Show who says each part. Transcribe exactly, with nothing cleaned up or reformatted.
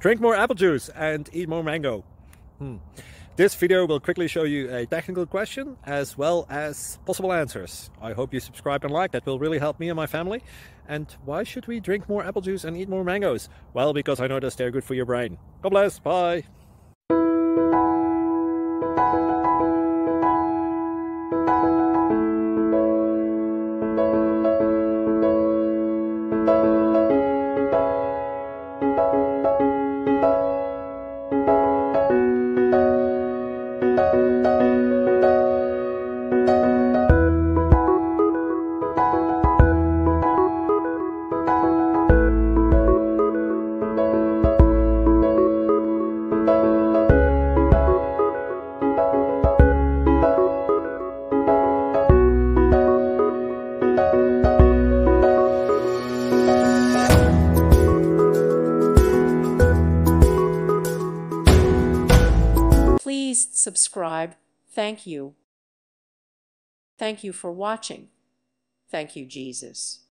Speaker 1: Drink more apple juice and eat more mango. Hmm. This video will quickly show you a technical question as well as possible answers. I hope you subscribe and like, that will really help me and my family. And why should we drink more apple juice and eat more mangoes? Well, because I noticed they're good for your brain. God bless, bye!
Speaker 2: Please subscribe. Thank you. Thank you for watching. Thank you, Jesus.